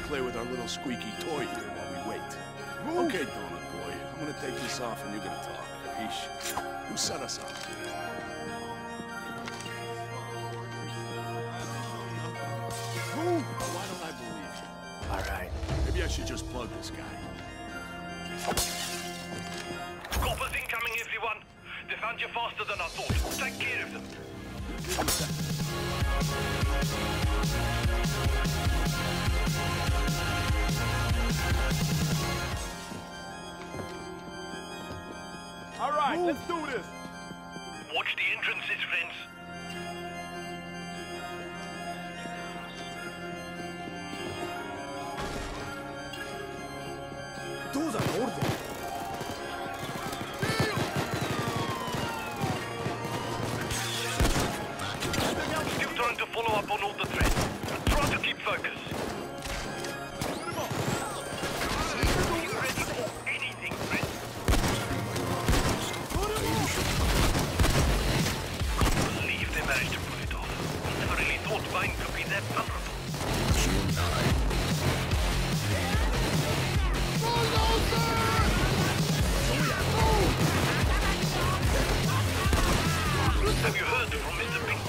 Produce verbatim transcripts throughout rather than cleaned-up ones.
play with our little squeaky toy here while we wait. Okay, Donut Boy, I'm gonna take this off and you're gonna talk. Capiche? Who set us up? Who? Why don't I believe you? All right. Maybe I should just plug this guy. Coppers incoming, everyone. They found you faster than I thought. Take care of them. All right, let's do this. Watch the entrances, friends. Those are orders. Still trying to follow up on all the threats. Try to keep focus. Be ready for anything, friends. Can't believe they managed to pull it off. Never really thought Vine could be that vulnerable. Have you heard from Mister Pink?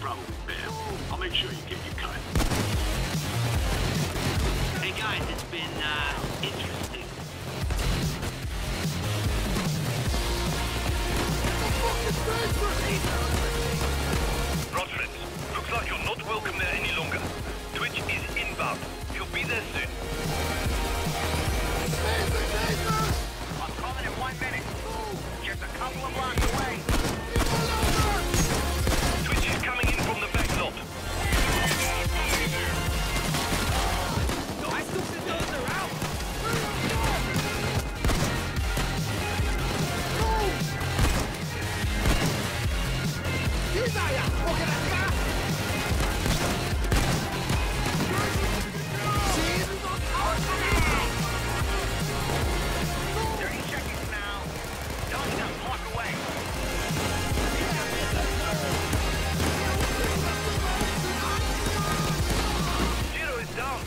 problem, ma'am. I'll make sure you get your cut. Hey guys, it's been, uh, interesting. Right, friends. Looks like you're not welcome there any longer. Twitch is inbound. He'll be there soon. I'm coming in one minute. Just a couple of blocks away. Twitch is coming in from the back lot. I still think those are out. thirty seconds now. Don't now block away. Zero is down.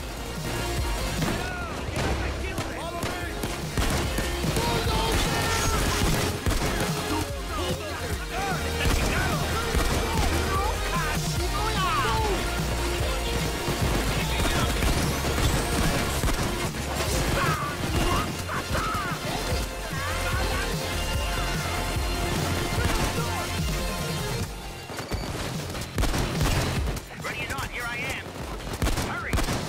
Ready or not, here I am. Hurry.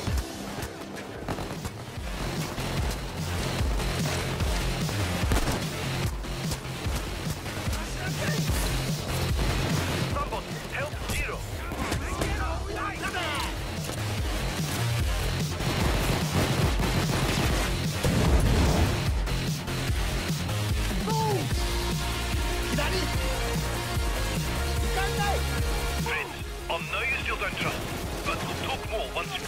Somebody help Zero. Friends, I know you still don't trust, but we'll talk more once you...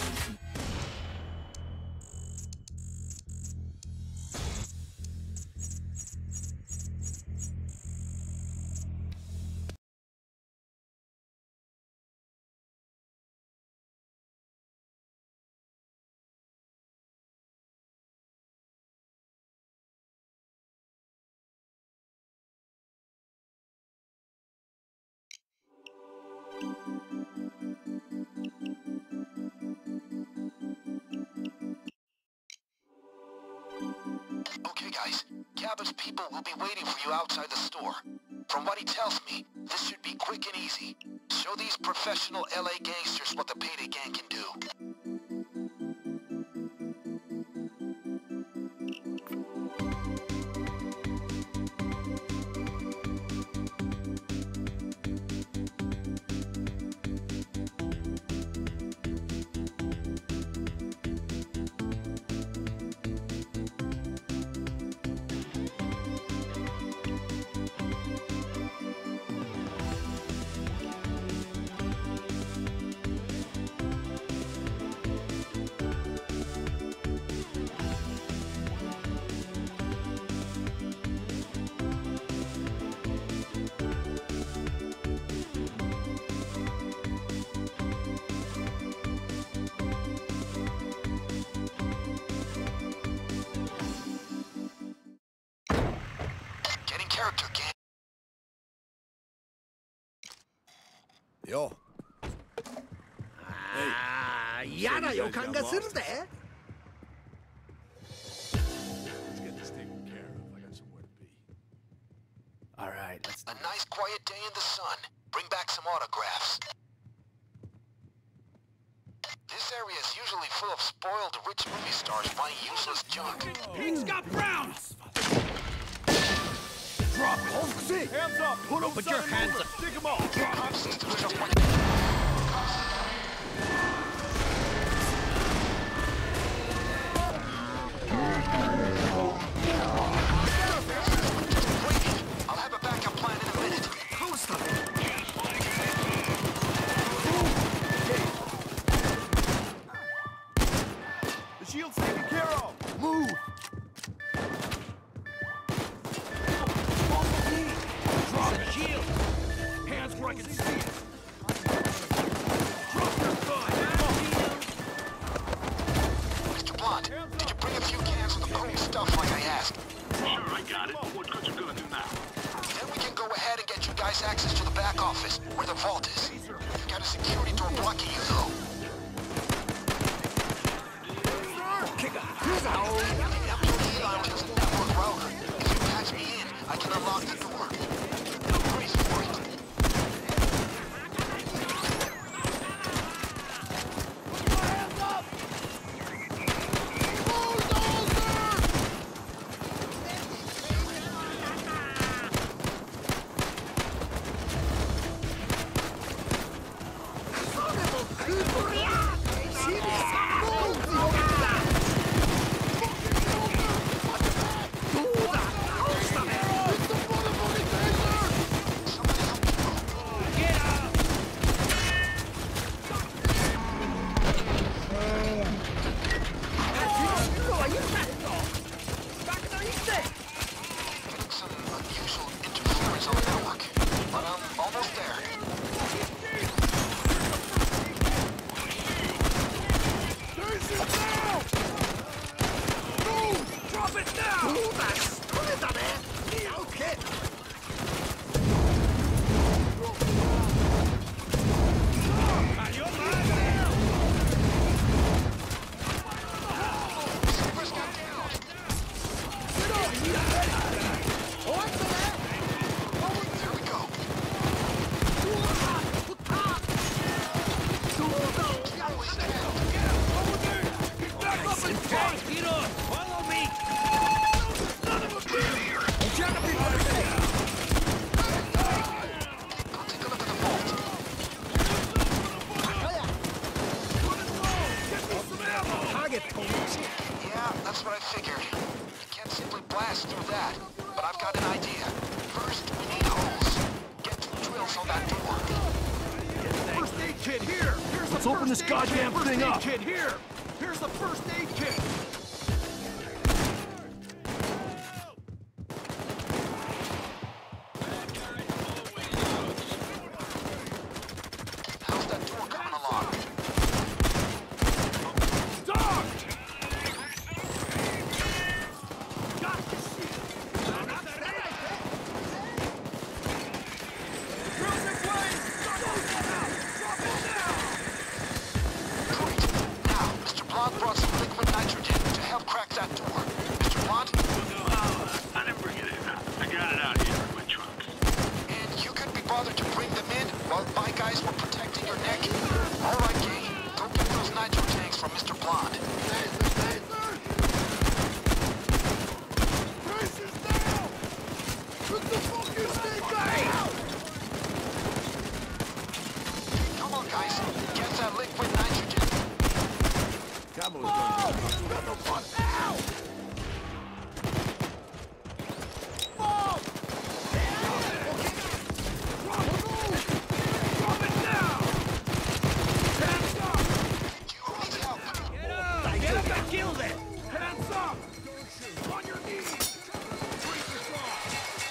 Okay, guys. Cabot's people will be waiting for you outside the store. From what he tells me, this should be quick and easy. Show these professional L A gangsters what the Payday Gang can do. Character, gang. Yo. ああ、嫌な予感がするぜ。 Let's get this taken care of. I got somewhere to be. All right, let's A nice quiet day in the sun. Bring back some autographs. This area is usually full of spoiled rich movie stars buying useless junk. He's got Brown! Drop it! Hands up! Put, Put your hands up! Stick them off! Cop systems are one. I'll have a backup plan in a minute. The shield's taken care of! Move! Drop the shield! Hands where I can see it! lucky you, though. M P D Lounge has a network router. If you patch me in, I can unlock the door. No praise for it. Yeah, that's what I figured. You can't simply blast through that. But I've got an idea. First, we need holes. Get two drills on that door. First aid kit here. Here's the Let's open this goddamn thing up. Kit here. Here's the first aid kit. How's that door coming along? Brought some liquid nitrogen to help crack that door. Mister Blunt? I didn't bring it in. I got it out here in my trunk. And you couldn't be bothered to bring them in while my guys were protecting your neck? All right, Kay. Go get those nitro tanks from Mister Blonde. Come on, guys. Get that liquid nitrogen. Camo's done. Got no fun. Ow! Drop it down! Hands up! You need help. Get up! Get up and kill them! Hands up! On your knees! Brace yourself!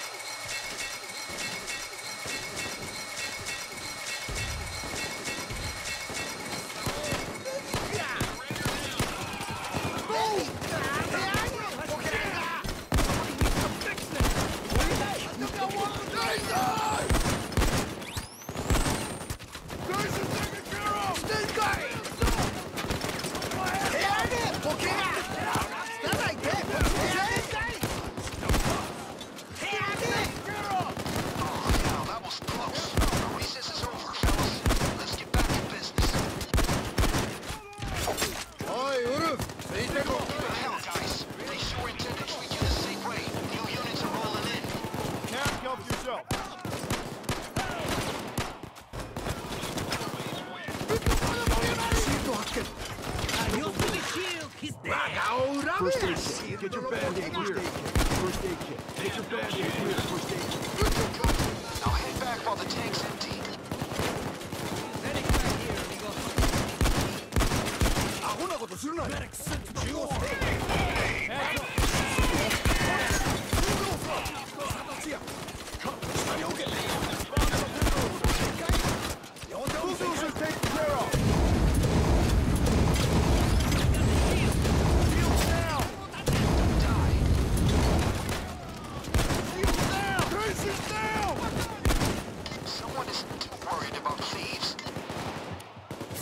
First aid kit. Get your band-aid here. First aid kit. Get your band-aid here. First aid kit. Now head back while the tank's empty. Someone isn't too worried about thieves.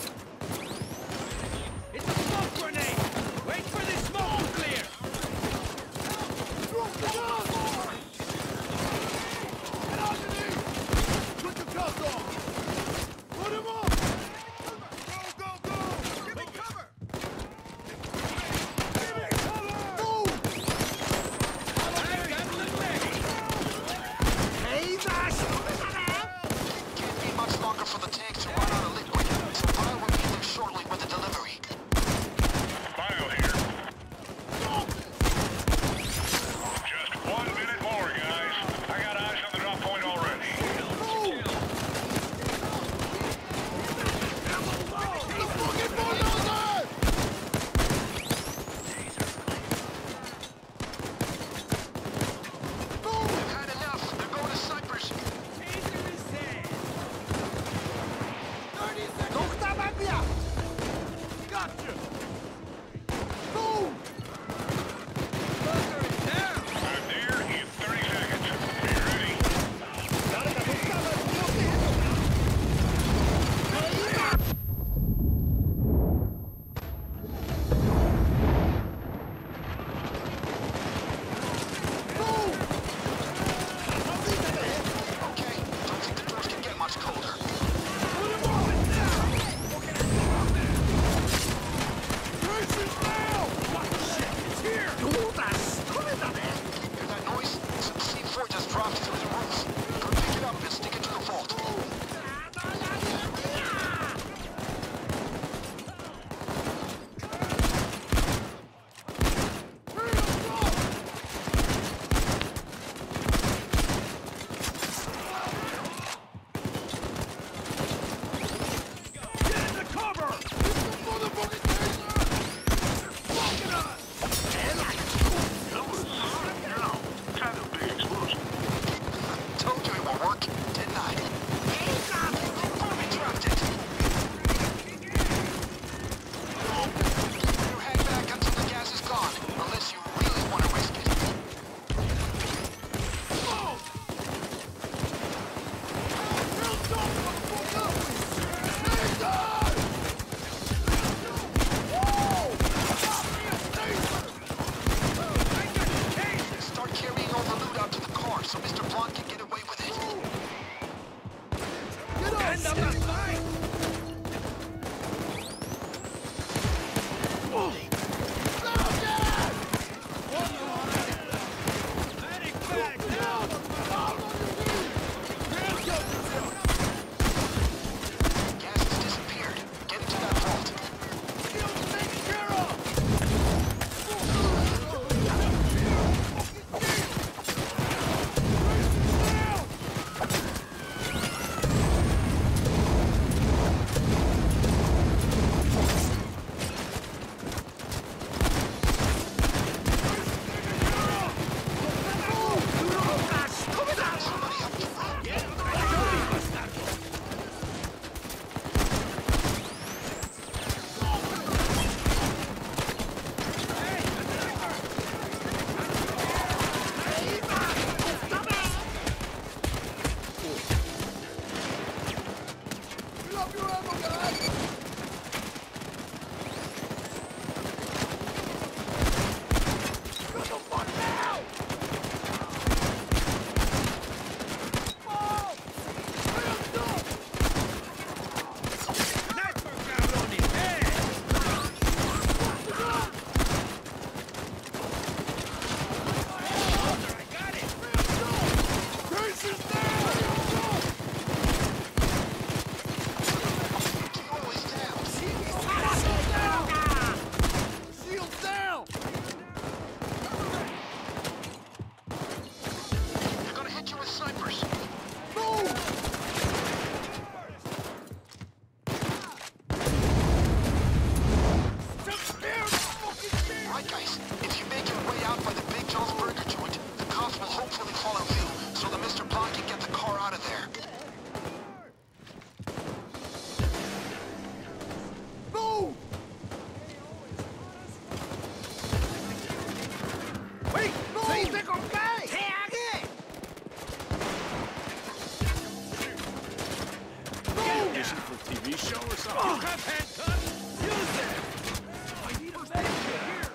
T V show or something? You have handcuffs? Use them! I need a medic here!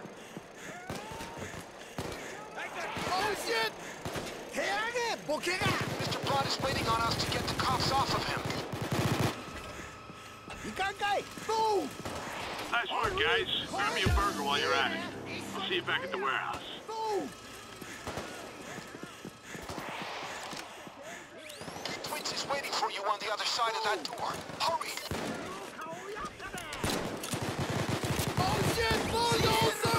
Oh shit! Mister Blood is waiting on us to get the cops off of him. Move! Nice work, guys. Grab me a burger while you're at it. I'll see you back at the warehouse. Move! Twins is waiting for you on the other side of that door. Hurry! Oh shit! Bulldozer!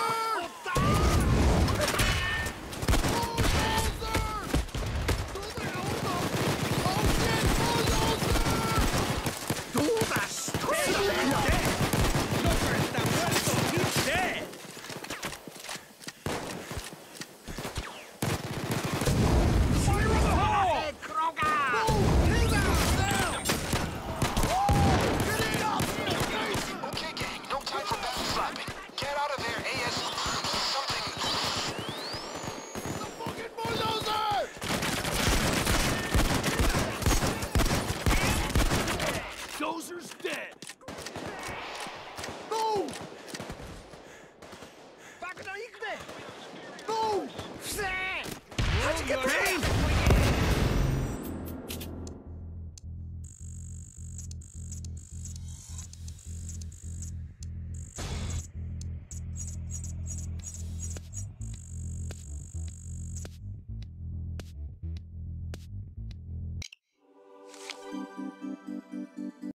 Dozer's dead!